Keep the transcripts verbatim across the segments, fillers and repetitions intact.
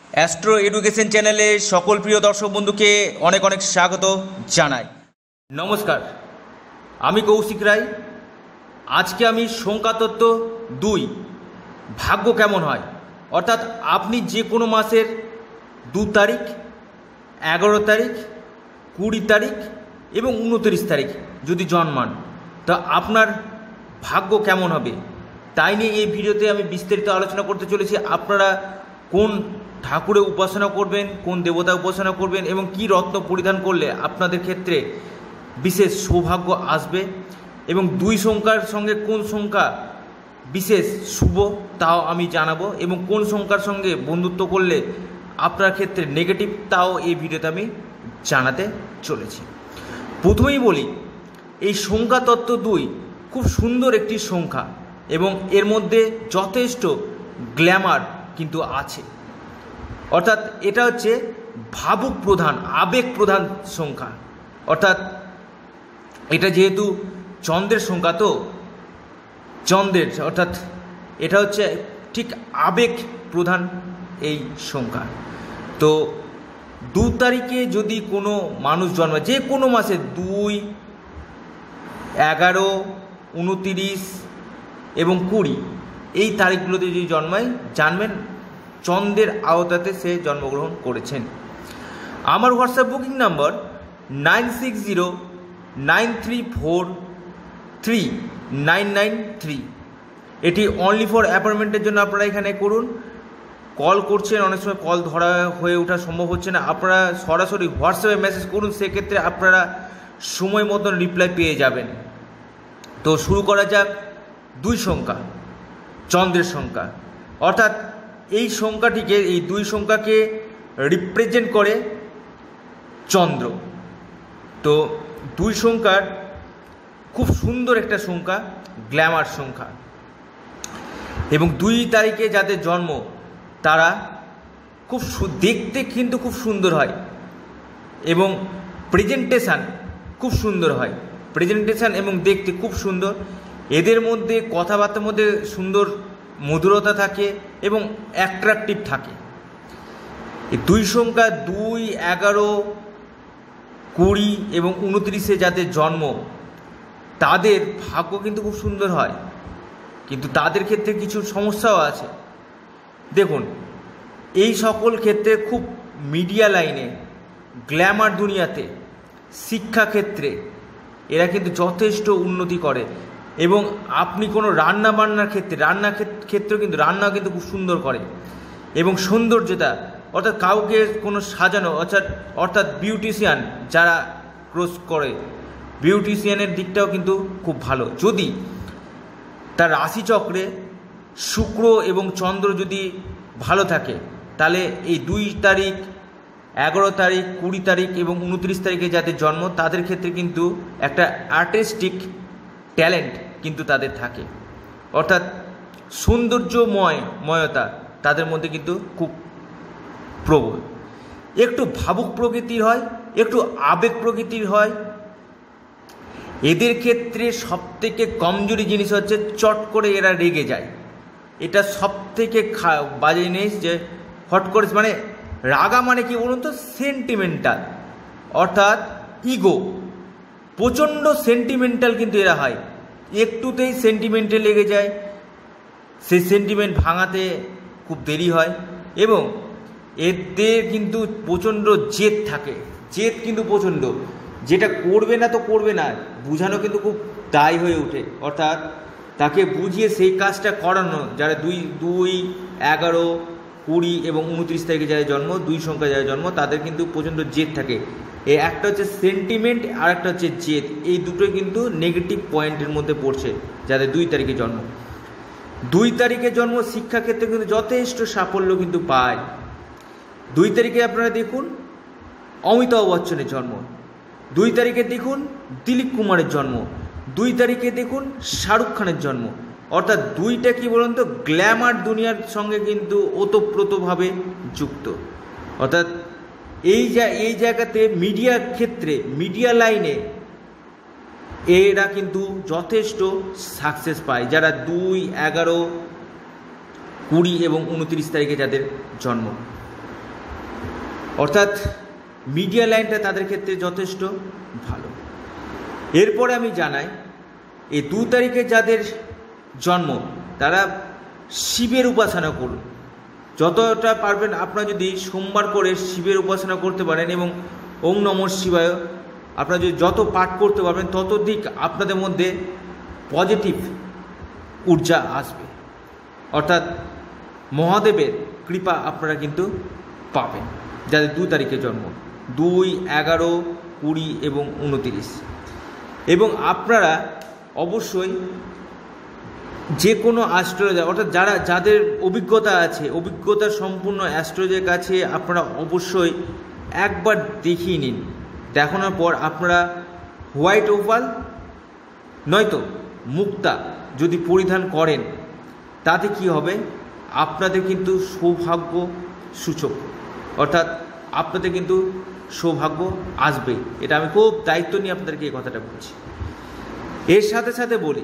Astro education চ্যানেলে সকল প্রিয় দর্শক বন্ধুকে অনেক অনেক স্বাগত জানাই। নমস্কার, আমি কৌশিক রায়। আজকে আমি সংখ্যাতত্ত্ব দুই ভাগ্য কেমন হয়, অর্থাৎ আপনি যে কোনো মাসের দু তারিখ, এগারো তারিখ, কুড়ি তারিখ এবং উনত্রিশ তারিখ যদি জন্মান, তা আপনার ভাগ্য কেমন হবে তাই নিয়ে এই ভিডিওতে আমি বিস্তারিত আলোচনা করতে চলেছি। আপনারা কোন ঠাকুরের উপাসনা করবেন, কোন দেবতা উপাসনা করবেন এবং কি রত্ন পরিধান করলে আপনাদের ক্ষেত্রে বিশেষ সৌভাগ্য আসবে, এবং দুই সংখ্যার সঙ্গে কোন সংখ্যা বিশেষ শুভ তাও আমি জানাবো, এবং কোন সংখ্যার সঙ্গে বন্ধুত্ব করলে আপনার ক্ষেত্রে নেগেটিভ তাও এই ভিডিওতে আমি জানাতে চলেছি। প্রথমেই বলি, এই সংখ্যা তত্ত্ব দুই খুব সুন্দর একটি সংখ্যা এবং এর মধ্যে যথেষ্ট গ্ল্যামার কিন্তু আছে, অর্থাৎ এটা হচ্ছে ভাবুক প্রধান, আবেগ প্রধান সংখ্যা। অর্থাৎ এটা যেহেতু চন্দ্রের সংখ্যা, তো চন্দ্রের অর্থাৎ এটা হচ্ছে ঠিক আবেগ প্রধান এই সংখ্যা। তো দু তারিখে যদি কোনো মানুষ জন্মায়, যে কোনো মাসে দুই, এগারো, উনতিরিশ এবং কুড়ি এই তারিখগুলোতে যদি জন্মায়, জানবেন চন্দ্রের আওতাতে সে জন্মগ্রহণ করেছেন। আমার WhatsApp booking number nine six zero nine three four three nine nine three. এটি অনলি ফর অ্যাপয়েন্টমেন্টের জন্য আপনারা এখানে করুন। কল করছেন, অনেক সময় কল ধরা হয়ে ওঠা সম্ভব হচ্ছে না, আপনারা সরাসরি হোয়াটসঅ্যাপে মেসেজ করুন, সেক্ষেত্রে আপনারা সময় মতন রিপ্লাই পেয়ে যাবেন। তো শুরু করা যাক দুই সংখ্যা, চন্দ্রের সংখ্যা। অর্থাৎ এই সংখ্যাটিকে, এই দুই সংখ্যাকে রিপ্রেজেন্ট করে চন্দ্র। তো দুই সংখ্যার খুব সুন্দর একটা সংখ্যা, গ্ল্যামার সংখ্যা, এবং দুই তারিখে যাদের জন্ম তারা খুব দেখতে কিন্তু খুব সুন্দর হয় এবং প্রেজেন্টেশান খুব সুন্দর হয়, প্রেজেন্টেশান এবং দেখতে খুব সুন্দর। এদের মধ্যে কথাবার্তার মধ্যে সুন্দর মধুরতা থাকে এবং অ্যাট্রাকটিভ থাকে। এই দুই সংখ্যা দুই, এগারো, কুড়ি এবং উনত্রিশে যাদের জন্ম তাদের ভাগ্য কিন্তু খুব সুন্দর হয়, কিন্তু তাদের ক্ষেত্রে কিছু সমস্যাও আছে। দেখুন, এই সকল ক্ষেত্রে খুব মিডিয়া লাইনে, গ্ল্যামার দুনিয়াতে, শিক্ষাক্ষেত্রে এরা কিন্তু যথেষ্ট উন্নতি করে, এবং আপনি কোনো রান্না বান্নার ক্ষেত্রে, রান্না ক্ষেত্রেও কিন্তু রান্না কিন্তু খুব সুন্দর করে, এবং সৌন্দর্যতা অর্থাৎ কাউকে কোনো সাজানো, অর্থাৎ অর্থাৎ বিউটিশিয়ান যারা কোর্স করে, বিউটিশিয়ানের দিকটাও কিন্তু খুব ভালো। যদি তার রাশিচক্রে শুক্র এবং চন্দ্র যদি ভালো থাকে, তাহলে এই দুই তারিখ, এগারো তারিখ, কুড়ি তারিখ এবং উনত্রিশ তারিখে যাদের জন্ম তাদের ক্ষেত্রে কিন্তু একটা আর্টিস্টিক ট্যালেন্ট কিন্তু তাদের থাকে, অর্থাৎ সৌন্দর্যময় ময়তা তাদের মধ্যে কিন্তু খুব প্রবল। একটু ভাবুক প্রকৃতির হয়, একটু আবেগ প্রকৃতির হয়। এদের ক্ষেত্রে সবথেকে কমজোরি জিনিস হচ্ছে চট করে এরা রেগে যায়। এটা সবথেকে বাজে জিনিস, যে হট করে, মানে রাগা মানে কি বলুন তো, সেন্টিমেন্টাল, অর্থাৎ ইগো, প্রচণ্ড সেন্টিমেন্টাল কিন্তু এরা হয়। একটুতেই সেন্টিমেন্টে লেগে যায়, সেই সেন্টিমেন্ট ভাঙাতে খুব দেরি হয়, এবং এদের কিন্তু প্রচণ্ড জেদ থাকে, জেদ কিন্তু প্রচণ্ড, যেটা করবে না তো করবে না বুঝানো কিন্তু খুব দায় হয়ে ওঠে, অর্থাৎ তাকে বুঝিয়ে সেই কাজটা করানো। যারা দুই দুই এগারো, কুড়ি এবং উনত্রিশ তারিখে যাদের জন্ম, দুই সংখ্যা যাদের জন্ম, তাদের কিন্তু প্রচণ্ড জেদ থাকে। এই একটা হচ্ছে সেন্টিমেন্ট আর একটা হচ্ছে জেদ, এই দুটোই কিন্তু নেগেটিভ পয়েন্টের মধ্যে পড়ছে যাদের দুই তারিখে জন্ম। দুই তারিখে জন্ম শিক্ষাক্ষেত্রে কিন্তু যথেষ্ট সাফল্য কিন্তু পায়। দুই তারিখে আপনারা দেখুন অমিতাভ বচ্চনের জন্ম, দুই তারিখে দেখুন দিলীপ কুমারের জন্ম, দুই তারিখে দেখুন শাহরুখ খানের জন্ম। অর্থাৎ দুইটা কি বলুন তো, গ্ল্যামার দুনিয়ার সঙ্গে কিন্তু ওতপ্রোতভাবে যুক্ত। অর্থাৎ এই যা এই জায়গাতে মিডিয়া ক্ষেত্রে, মিডিয়া লাইনে এরা কিন্তু যথেষ্ট সাকসেস পায়, যারা দুই, এগারো, কুড়ি এবং উনত্রিশ তারিখে যাদের জন্ম। অর্থাৎ মিডিয়া লাইনটা তাদের ক্ষেত্রে যথেষ্ট ভালো। এরপরে আমি জানাই এই দু তারিখে যাদের জন্ম তারা শিবের উপাসনা করুন, যতটা পারবেন আপনারা যদি সোমবার করে শিবের উপাসনা করতে পারেন এবং ওং নমঃ শিবায় আপনারা যদি যত পাঠ করতে পারবেন ততোধিক আপনাদের মধ্যে পজিটিভ ঊর্জা আসবে, অর্থাৎ মহাদেবের কৃপা আপনারা কিন্তু পাবেন যাদের দু তারিখে জন্ম, দুই, এগারো, কুড়ি এবং উনতিরিশ। এবং আপনারা অবশ্যই যে কোনো অ্যাস্ট্রোলজার অর্থাৎ যারা যাদের অভিজ্ঞতা আছে, অভিজ্ঞতা সম্পূর্ণ অ্যাস্ট্রোলজারের কাছে আপনারা অবশ্যই একবার দেখিয়ে নিন। দেখানোর পর আপনারা হোয়াইট ওভাল নয়তো মুক্তা যদি পরিধান করেন তাতে কি হবে, আপনাদের কিন্তু সৌভাগ্য সূচক, অর্থাৎ আপনাদের কিন্তু সৌভাগ্য আসবে। এটা আমি খুব দায়িত্ব নিয়ে আপনাদেরকে এই কথাটা বলছি। এর সাথে সাথে বলি,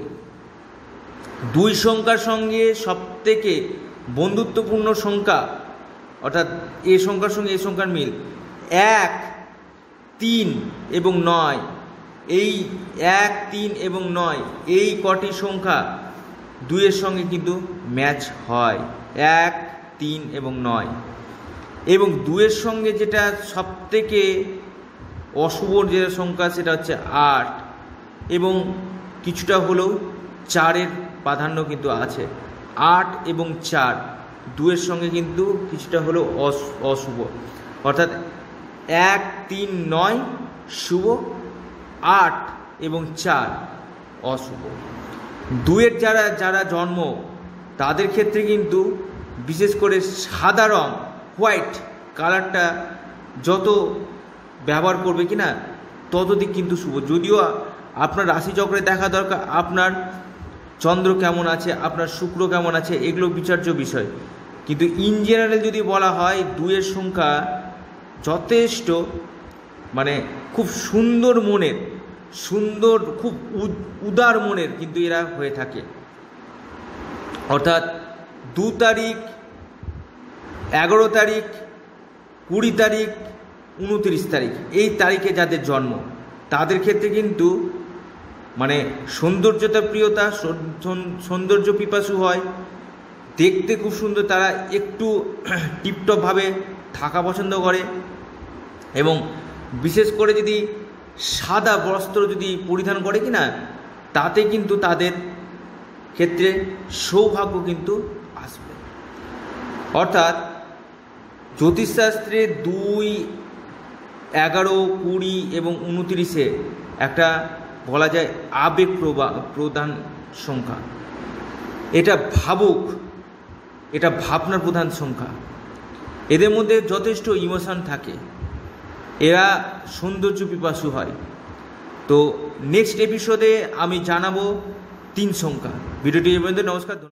দুই সংখ্যার সঙ্গে সবথেকে বন্ধুত্বপূর্ণ সংখ্যা, অর্থাৎ এ সংখ্যার সঙ্গে এ সংখ্যার মিল এক, তিন এবং নয়। এই এক, তিন এবং নয় এই কটি সংখ্যা দুইয়ের সঙ্গে কিন্তু ম্যাচ হয়, এক, তিন এবং নয়। এবং দুইয়ের সঙ্গে যেটা সবথেকে অশুভ যে সংখ্যা সেটা হচ্ছে আট, এবং কিছুটা হলেও চারের প্রাধান্য কিন্তু আছে। আট এবং চার দুইয়ের সঙ্গে কিন্তু কিছুটা হলেও অশুভ, অর্থাৎ এক, তিন, নয় শুভ, আট এবং চার অশুভ। দুইয়ের যারা যারা জন্ম তাদের ক্ষেত্রে কিন্তু বিশেষ করে সাদা রং, হোয়াইট কালারটা যত ব্যবহার করবে কি না ততদিক কিন্তু শুভ। যদিও আপনার রাশিচক্রে দেখা দরকার আপনার চন্দ্র কেমন আছে, আপনার শুক্র কেমন আছে, এগুলো বিচার্য বিষয়, কিন্তু ইন জেনারেল যদি বলা হয় দুইয়ের সংখ্যা যথেষ্ট মানে খুব সুন্দর মনের, সুন্দর খুব উদার মনের কিন্তু এরা হয়ে থাকে। অর্থাৎ দু তারিখ, এগারো তারিখ, কুড়ি তারিখ, উনত্রিশ তারিখ এই তারিখে যাদের জন্ম তাদের ক্ষেত্রে কিন্তু মানে সৌন্দর্যতা প্রিয়তা, সৌন্দর্য পিপাসু হয়, দেখতে খুব সুন্দর, তারা একটু টিপটপভাবে থাকা পছন্দ করে, এবং বিশেষ করে যদি সাদা বস্ত্র যদি পরিধান করে কি না তাতে কিন্তু তাদের ক্ষেত্রে সৌভাগ্য কিন্তু আসবে। অর্থাৎ জ্যোতিষশাস্ত্রে দুই, এগারো, কুড়ি এবং উনত্রিশে একটা বলা যায় আবেগ প্রধান সংখ্যা, এটা ভাবুক, এটা ভাবনার প্রধান সংখ্যা, এদের মধ্যে যথেষ্ট ইমোশন থাকে, এরা সৌন্দর্য পিপাসু হয়। তো নেক্সট এপিসোডে আমি জানাবো তিন সংখ্যা। ভিডিওটি এই পর্যন্ত, নমস্কার।